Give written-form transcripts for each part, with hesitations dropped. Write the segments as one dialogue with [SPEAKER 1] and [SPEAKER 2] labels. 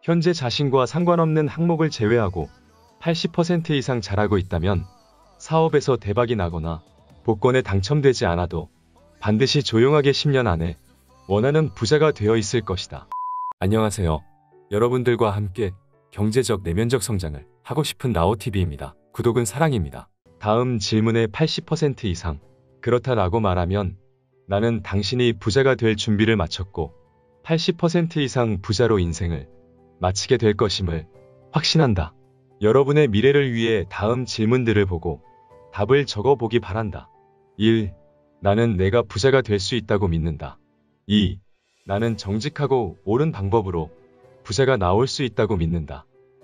[SPEAKER 1] 현재 자신과 상관없는 항목을 제외하고 80% 이상 잘하고 있다면 사업에서 대박이 나거나 복권에 당첨되지 않아도 반드시 조용하게 10년 안에 원하는 부자가 되어 있을 것이다. 안녕하세요. 여러분들과 함께 경제적 내면적 성장을 하고 싶은 나오TV입니다. 구독은 사랑입니다. 다음 질문의 80% 이상 그렇다라고 말하면 나는 당신이 부자가 될 준비를 마쳤고 80% 이상 부자로 인생을 마치게 될 것임을 확신한다. 여러분의 미래를 위해 다음 질문들을 보고 답을 적어보기 바란다. 1. 나는 내가 부자가 될 수 있다고 믿는다. 2. 나는 정직하고 옳은 방법으로 부자가 나올 수 있다고 믿는다.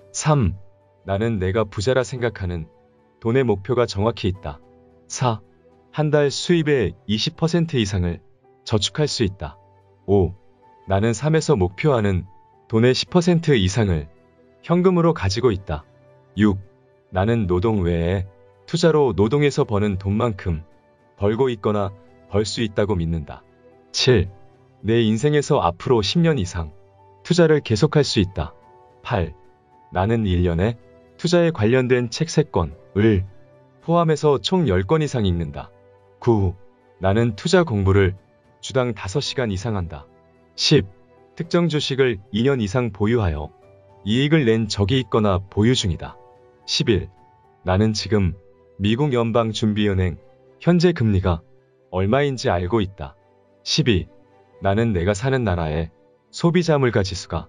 [SPEAKER 1] 3. 나는 내가 부자라 생각하는 돈의 목표가 정확히 있다. 4. 한 달 수입의 20% 이상을 저축할 수 있다. 5. 나는 삶에서 목표하는 돈의 10% 이상을 현금으로 가지고 있다. 6. 나는 노동 외에 투자로 노동에서 버는 돈만큼 벌고 있거나 벌 수 있다고 믿는다. 7. 내 인생에서 앞으로 10년 이상 투자를 계속할 수 있다. 8. 나는 1년에 투자에 관련된 책 3권을 포함해서 총 10권 이상 읽는다. 9. 나는 투자 공부를 주당 5시간 이상 한다. 10. 특정 주식을 2년 이상 보유하여 이익을 낸 적이 있거나 보유 중이다. 11. 나는 지금 미국 연방준비은행 현재 금리가 얼마인지 알고 있다. 12. 나는 내가 사는 나라의 소비자 물가 지수가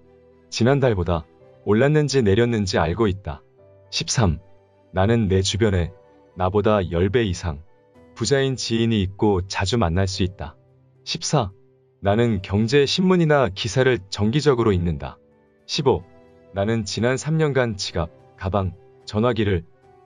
[SPEAKER 1] 지난달보다 올랐는지 내렸는지 알고 있다. 13. 나는 내 주변에 나보다 10배 이상 부자인 지인이 있고 자주 만날 수 있다. 14. 나는 경제 신문이나 기사를 정기적으로 읽는다. 15. 나는 지난 3년간 지갑, 가방, 전화기를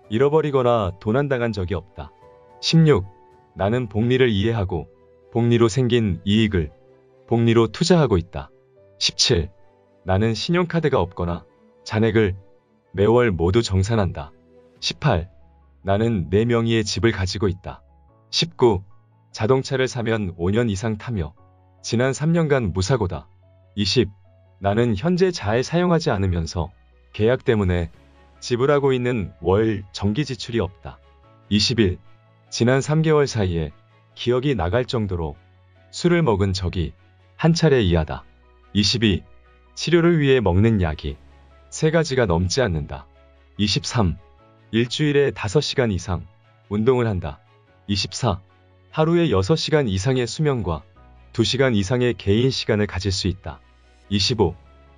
[SPEAKER 1] 잃어버리거나 도난당한 적이 없다. 16. 나는 복리를 이해하고 복리로 생긴 이익을 복리로 투자하고 있다. 17. 나는 신용카드가 없거나 잔액을 매월 모두 정산한다. 18. 나는 내 명의의 집을 가지고 있다. 19. 자동차를 사면 5년 이상 타며 지난 3년간 무사고다. 20. 나는 현재 잘 사용하지 않으면서 계약 때문에 지불하고 있는 월 정기 지출이 없다. 21. 지난 3개월 사이에 기억이 나갈 정도로 술을 먹은 적이 한 차례 이하다. 22. 치료를 위해 먹는 약이 3가지가 넘지 않는다. 23. 일주일에 5시간 이상 운동을 한다. 24. 하루에 6시간 이상의 수면과 2시간 이상의 개인 시간을 가질 수 있다. 25.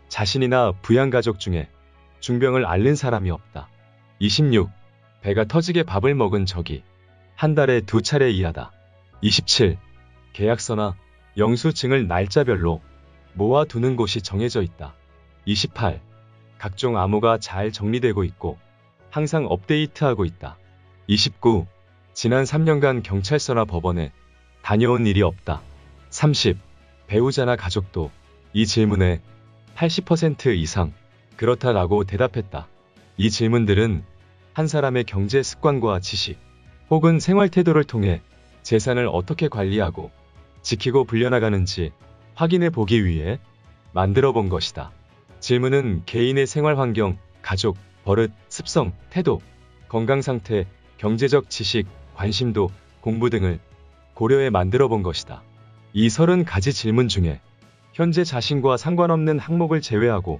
[SPEAKER 1] 자신이나 부양가족 중에 중병을 앓는 사람이 없다. 26. 배가 터지게 밥을 먹은 적이 한 달에 2차례 이하다. 27. 계약서나 영수증을 날짜별로 모아두는 곳이 정해져 있다. 28. 각종 암호가 잘 정리되고 있고 항상 업데이트하고 있다. 29. 지난 3년간 경찰서나 법원에 다녀온 일이 없다. 30. 배우자나 가족도 이 질문에 80% 이상 그렇다라고 대답했다. 이 질문들은 한 사람의 경제 습관과 지식 혹은 생활 태도를 통해 재산을 어떻게 관리하고 지키고 불려나가는지 확인해 보기 위해 만들어 본 것이다. 질문은 개인의 생활 환경, 가족, 버릇, 습성, 태도, 건강 상태, 경제적 지식, 관심도, 공부 등을 고려해 만들어 본 것이다. 이 30가지 질문 중에 현재 자신과 상관없는 항목을 제외하고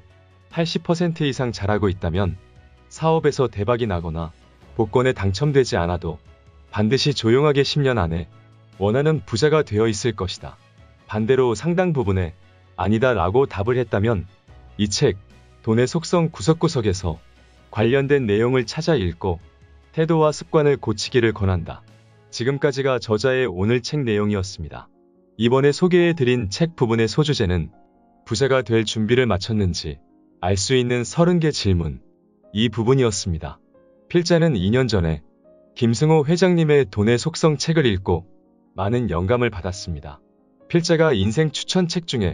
[SPEAKER 1] 80% 이상 잘하고 있다면 사업에서 대박이 나거나 복권에 당첨되지 않아도 반드시 조용하게 10년 안에 원하는 부자가 되어 있을 것이다. 반대로 상당 부분에 아니다 라고 답을 했다면 이 책 돈의 속성 구석구석에서 관련된 내용을 찾아 읽고 태도와 습관을 고치기를 권한다. 지금까지가 저자의 오늘 책 내용이었습니다. 이번에 소개해드린 책 부분의 소주제는 부자가 될 준비를 마쳤는지 알 수 있는 30개 질문 이 부분이었습니다. 필자는 2년 전에 김승호 회장님의 돈의 속성 책을 읽고 많은 영감을 받았습니다. 필자가 인생 추천 책 중에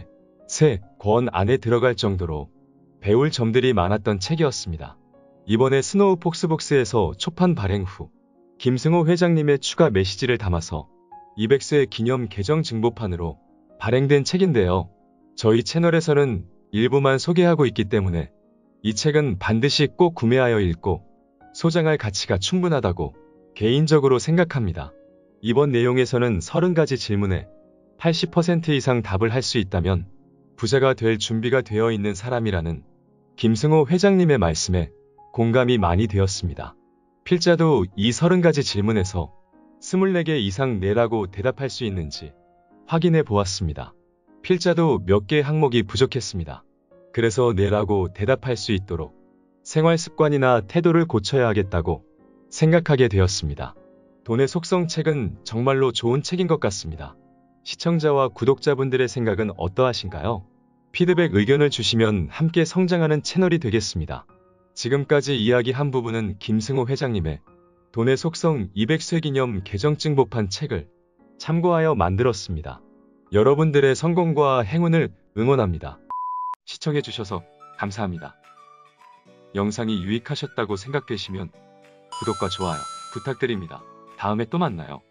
[SPEAKER 1] 3권 안에 들어갈 정도로 배울 점들이 많았던 책이었습니다. 이번에 스노우 폭스복스에서 초판 발행 후 김승호 회장님의 추가 메시지를 담아서 200세 기념 개정 증보판으로 발행된 책인데요. 저희 채널에서는 일부만 소개하고 있기 때문에 이 책은 반드시 꼭 구매하여 읽고 소장할 가치가 충분하다고 개인적으로 생각합니다. 이번 내용에서는 30가지 질문에 80% 이상 답을 할 수 있다면 부자가 될 준비가 되어 있는 사람이라는 김승호 회장님의 말씀에 공감이 많이 되었습니다. 필자도 이 30가지 질문에서 24개 이상 내라고 대답할 수 있는지 확인해 보았습니다. 필자도 몇 개 항목이 부족했습니다. 그래서 내라고 대답할 수 있도록 생활 습관이나 태도를 고쳐야 하겠다고 생각하게 되었습니다. 돈의 속성 책은 정말로 좋은 책인 것 같습니다. 시청자와 구독자분들의 생각은 어떠하신가요? 피드백 의견을 주시면 함께 성장하는 채널이 되겠습니다. 지금까지 이야기한 부분은 김승호 회장님의 돈의 속성 200세 기념 개정증 보판 책을 참고하여 만들었습니다. 여러분들의 성공과 행운을 응원합니다. 시청해주셔서 감사합니다. 영상이 유익하셨다고 생각되시면 구독과 좋아요 부탁드립니다. 다음에 또 만나요.